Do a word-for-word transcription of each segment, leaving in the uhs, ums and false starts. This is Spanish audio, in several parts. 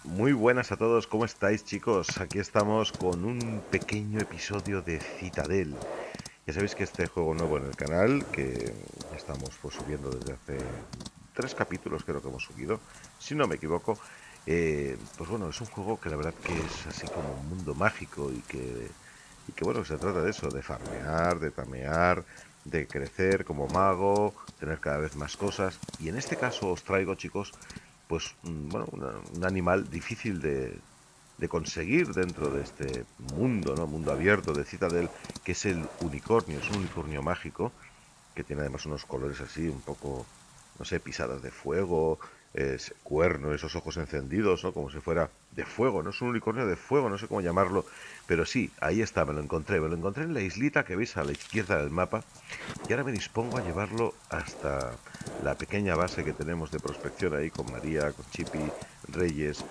Muy buenas a todos, ¿cómo estáis, chicos? Aquí estamos con un pequeño episodio de Citadel. Ya sabéis que este juego nuevo en el canal, que estamos pues, subiendo desde hace tres capítulos, creo que hemos subido, si no me equivoco. Eh, pues bueno, es un juego que la verdad que es así como un mundo mágico y que, y que bueno, se trata de eso, de farmear, de tamear, de crecer como mago, tener cada vez más cosas. Y en este caso os traigo, chicos, pues mm, bueno, una- un animal difícil de, de conseguir dentro de este mundo, ¿no? Mundo abierto de Citadel, que es el unicornio. Es un unicornio mágico que tiene además unos colores así, un poco, no sé, pisadas de fuego, es cuerno, esos ojos encendidos, ¿no? Como si fuera de fuego, no es un unicornio de fuego, no sé cómo llamarlo, pero sí, ahí está, me lo encontré, me lo encontré en la islita que veis a la izquierda del mapa y ahora me dispongo a llevarlo hasta la pequeña base que tenemos de prospección ahí con María, con Chipi, Reyes,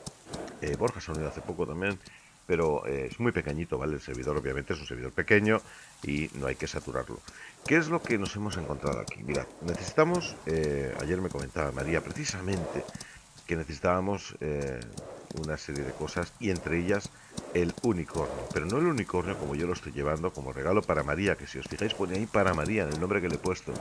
eh, Borja se ha unido hace poco también, pero eh, es muy pequeñito, ¿vale? El servidor obviamente es un servidor pequeño y no hay que saturarlo. ¿Qué es lo que nos hemos encontrado aquí? Mirad, necesitamos, eh, ayer me comentaba María precisamente que necesitábamos eh, una serie de cosas y entre ellas el unicornio, pero no el unicornio como yo lo estoy llevando como regalo para María, que si os fijáis pone ahí para María en el nombre que le he puesto,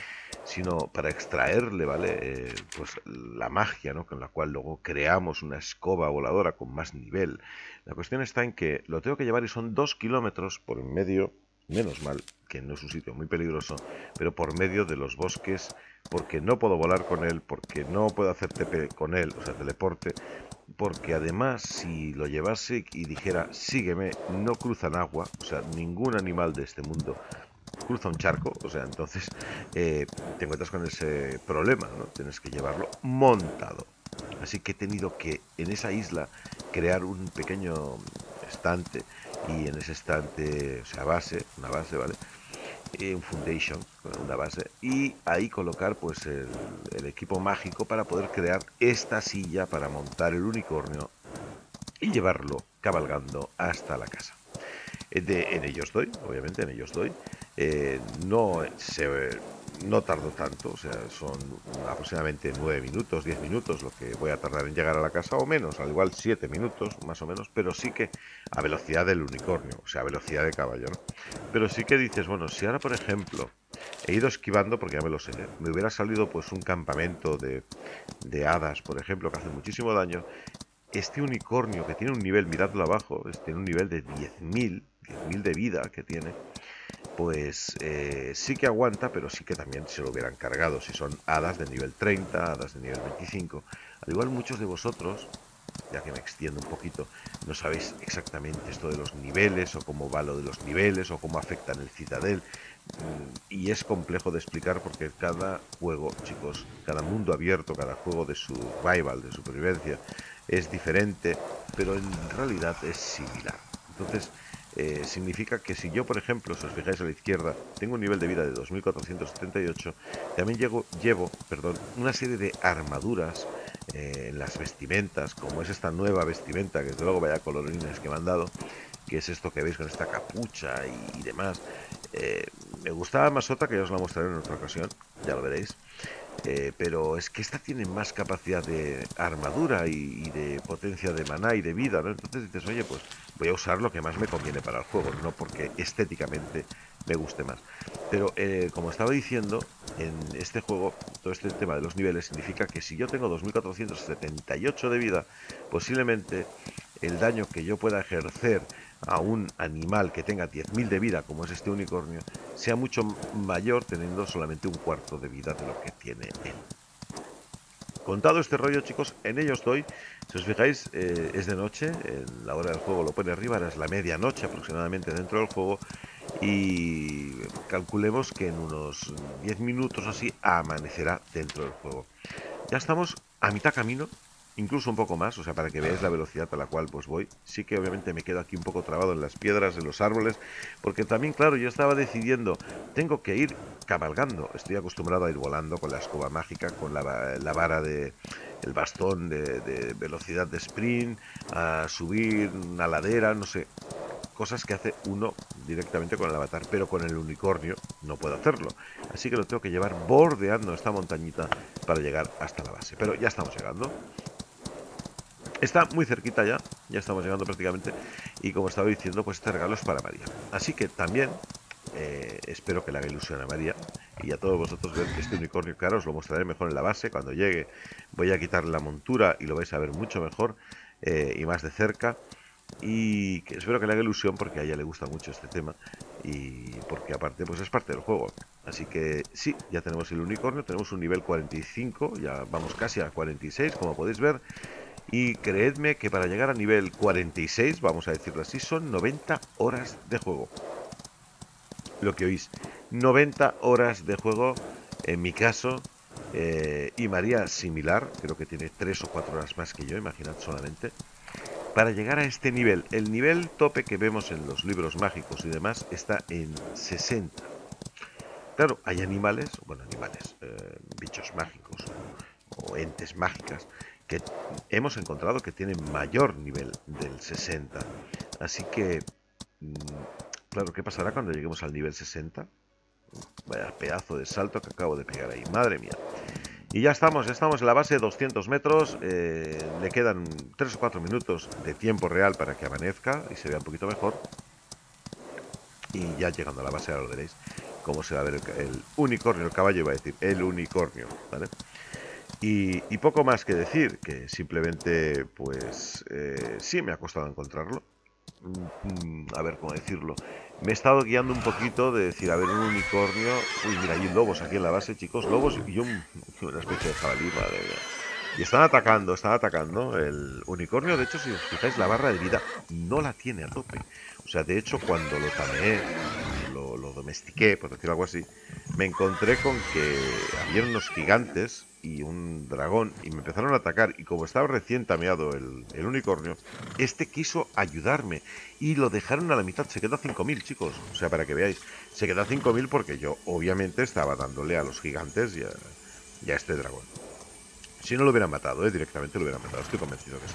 sino para extraerle, ¿vale? Eh, pues la magia, ¿no? Con la cual luego creamos una escoba voladora con más nivel. La cuestión está en que lo tengo que llevar y son dos kilómetros por en medio, menos mal, que no es un sitio muy peligroso, pero por medio de los bosques, porque no puedo volar con él, porque no puedo hacer T P con él, o sea, teleporte, porque además si lo llevase y dijera sígueme, no cruzan agua, o sea, ningún animal de este mundo cruza un charco, o sea, entonces eh, te encuentras con ese problema, ¿no? Tienes que llevarlo montado. Así que he tenido que en esa isla crear un pequeño estante y en ese estante, o sea, base, una base, ¿vale? Eh, un foundation, una base, y ahí colocar pues el, el equipo mágico para poder crear esta silla para montar el unicornio y llevarlo cabalgando hasta la casa. Eh, De, en ello estoy, obviamente, en ello estoy. Eh, no, se, no tardo tanto, o sea, son aproximadamente nueve minutos, diez minutos lo que voy a tardar en llegar a la casa o menos, al igual siete minutos más o menos, pero sí que a velocidad del unicornio, o sea, a velocidad de caballo, ¿no? Pero sí que dices, bueno, si ahora, por ejemplo, he ido esquivando, porque ya me lo sé, ¿eh? Me hubiera salido pues un campamento de, de hadas, por ejemplo, que hacen muchísimo daño, este unicornio que tiene un nivel, miradlo abajo, tiene un nivel de diez mil, diez mil de vida que tiene, pues eh, sí que aguanta, pero sí que también se lo hubieran cargado si son hadas de nivel treinta, hadas de nivel veinticinco. Al igual muchos de vosotros, ya que me extiendo un poquito, no sabéis exactamente esto de los niveles o cómo va lo de los niveles o cómo afectan el Citadel. Mm, Y es complejo de explicar porque cada juego, chicos, cada mundo abierto, cada juego de survival, de supervivencia, es diferente, pero en realidad es similar. Entonces, eh, significa que si yo, por ejemplo, si os fijáis a la izquierda, tengo un nivel de vida de dos mil cuatrocientos setenta y ocho, también llevo, llevo perdón, una serie de armaduras eh, en las vestimentas, como es esta nueva vestimenta, que desde luego vaya colorines que me han dado, que es esto que veis con esta capucha y, y demás. Eh, Me gustaba más otra, que ya os la mostraré en otra ocasión, ya lo veréis. Eh, pero es que esta tiene más capacidad de armadura y, y de potencia de maná y de vida, ¿no? Entonces dices, oye, pues voy a usar lo que más me conviene para el juego, no porque estéticamente me guste más. Pero eh, como estaba diciendo, en este juego, todo este tema de los niveles significa que si yo tengo dos mil cuatrocientos setenta y ocho de vida, posiblemente el daño que yo pueda ejercer a un animal que tenga diez mil de vida, como es este unicornio, sea mucho mayor teniendo solamente un cuarto de vida de lo que tiene él. Contado este rollo, chicos, en ello estoy. Si os fijáis, eh, es de noche, en la hora del juego lo pone arriba, ahora es la medianoche aproximadamente dentro del juego y calculemos que en unos diez minutos así amanecerá dentro del juego. Ya estamos a mitad camino, incluso un poco más, o sea, para que veáis la velocidad a la cual pues voy. Sí que obviamente me quedo aquí un poco trabado en las piedras, en los árboles, porque también, claro, yo estaba decidiendo, tengo que ir cabalgando. Estoy acostumbrado a ir volando con la escoba mágica, con la, la vara de el bastón de, de velocidad de sprint, a subir una ladera, no sé, cosas que hace uno directamente con el avatar, pero con el unicornio no puedo hacerlo. Así que lo tengo que llevar bordeando esta montañita para llegar hasta la base. Pero ya estamos llegando. Está muy cerquita ya, ya estamos llegando prácticamente. Y como estaba diciendo, pues este regalo es para María. Así que también eh, espero que le haga ilusión a María. Y a todos vosotros ver que este unicornio, claro, os lo mostraré mejor en la base. Cuando llegue voy a quitarle la montura y lo vais a ver mucho mejor eh, y más de cerca. Y que espero que le haga ilusión porque a ella le gusta mucho este tema. Y porque aparte pues es parte del juego. Así que sí, ya tenemos el unicornio, tenemos un nivel cuarenta y cinco, ya vamos casi a cuarenta y seis, como podéis ver. Y creedme que para llegar a nivel cuarenta y seis, vamos a decirlo así, son noventa horas de juego. Lo que oís, noventa horas de juego en mi caso. Eh, y María similar, creo que tiene tres o cuatro horas más que yo, imaginad solamente. Para llegar a este nivel, el nivel tope que vemos en los libros mágicos y demás está en sesenta. Claro, hay animales, bueno, animales, eh, bichos mágicos o, o entes mágicas que hemos encontrado que tienen mayor nivel del sesenta. Así que, mmm, claro, ¿qué pasará cuando lleguemos al nivel sesenta? Vaya pedazo de salto que acabo de pegar ahí, madre mía. Y ya estamos, ya estamos en la base, doscientos metros, eh, le quedan tres o cuatro minutos de tiempo real para que amanezca y se vea un poquito mejor. Y ya llegando a la base, ahora lo veréis cómo se va a ver el, el unicornio, el caballo iba a decir, el unicornio, ¿vale? Y, y poco más que decir, que simplemente, pues, eh, sí me ha costado encontrarlo. Mm, a ver, ¿cómo decirlo? Me he estado guiando un poquito de decir, a ver, un unicornio... Uy, mira, hay lobos aquí en la base, chicos, lobos y un, una especie de jabalí, madre mía. Y están atacando, están atacando. El unicornio, de hecho, si os fijáis, la barra de vida no la tiene a tope. O sea, de hecho, cuando lo tameé, lo, lo domestiqué, por decirlo algo así, me encontré con que había unos gigantes y un dragón y me empezaron a atacar. Y como estaba recién tameado el, el unicornio, este quiso ayudarme y lo dejaron a la mitad. Se quedó a cinco mil, chicos. O sea, para que veáis, se quedó a cinco mil porque yo, obviamente, estaba dándole a los gigantes y a, y a este dragón. Si no lo hubieran matado, ¿eh? Directamente lo hubieran matado, estoy convencido que sí.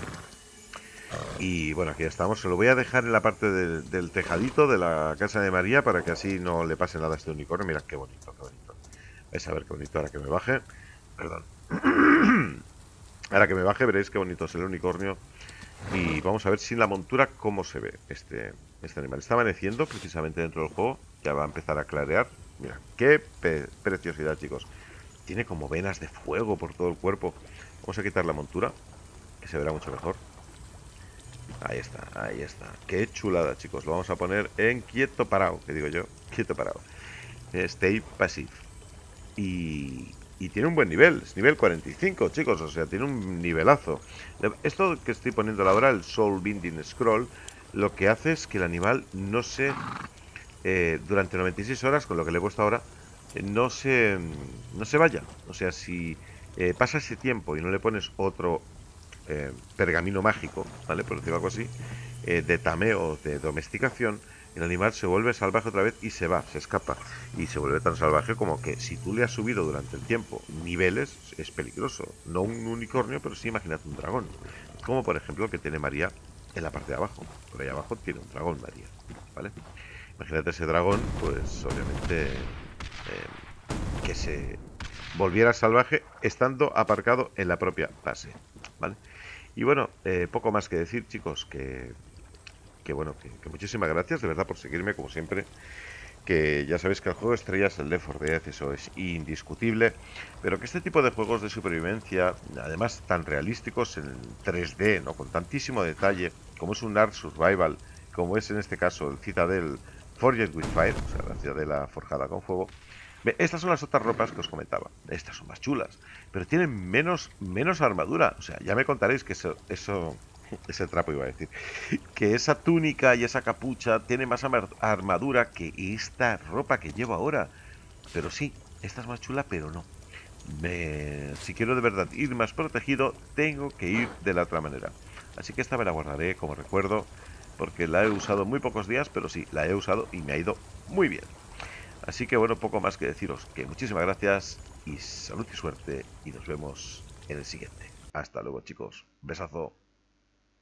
Y bueno, aquí estamos. Se lo voy a dejar en la parte de, del tejadito de la casa de María para que así no le pase nada a este unicornio. Mirad qué bonito, qué bonito. Vais a ver qué bonito ahora que me baje. Perdón. Ahora que me baje veréis qué bonito es el unicornio. Y vamos a ver sin la montura cómo se ve este, este animal. Está amaneciendo precisamente dentro del juego. Ya va a empezar a clarear. Mira, qué preciosidad, chicos. Tiene como venas de fuego por todo el cuerpo. Vamos a quitar la montura, que se verá mucho mejor. Ahí está, ahí está. Qué chulada, chicos. Lo vamos a poner en quieto parado, que digo yo. Quieto parado. Stay passive. Y, y tiene un buen nivel. Es nivel cuarenta y cinco, chicos. O sea, tiene un nivelazo. Esto que estoy poniendo ahora, el Soul Binding Scroll, lo que hace es que el animal no se... Eh, durante noventa y seis horas, con lo que le he puesto ahora, no se, no se vaya. O sea, si eh, pasa ese tiempo y no le pones otro eh, pergamino mágico, ¿vale? Por decirlo algo así, eh, de tameo, de domesticación, el animal se vuelve salvaje otra vez y se va, se escapa. Y se vuelve tan salvaje como que si tú le has subido durante el tiempo niveles, es peligroso. No un unicornio, pero sí imagínate un dragón. Como por ejemplo el que tiene María en la parte de abajo. Por ahí abajo tiene un dragón María, ¿vale? Imagínate ese dragón, pues obviamente eh, que se volviera salvaje estando aparcado en la propia base, ¿vale? Y bueno, eh, poco más que decir, chicos, que, que bueno, que, que muchísimas gracias de verdad por seguirme, como siempre. Que ya sabéis que el juego estrella es el Left four Dead, eso es indiscutible, pero que este tipo de juegos de supervivencia, además tan realísticos en tres D, ¿no? Con tantísimo detalle, como es un Ark Survival, como es en este caso el Citadel Forged with Fire, o sea, la ciudadela forjada con fuego. Estas son las otras ropas que os comentaba. Estas son más chulas, pero tienen menos, menos armadura. O sea, ya me contaréis que eso, eso, ese trapo iba a decir, que esa túnica y esa capucha tiene más armadura que esta ropa que llevo ahora. Pero sí, esta es más chula, pero no. Me, si quiero de verdad ir más protegido, tengo que ir de la otra manera. Así que esta me la guardaré como recuerdo, porque la he usado muy pocos días, pero sí, la he usado y me ha ido muy bien. Así que bueno, poco más que deciros, que muchísimas gracias y salud y suerte, y nos vemos en el siguiente. Hasta luego, chicos. Besazo.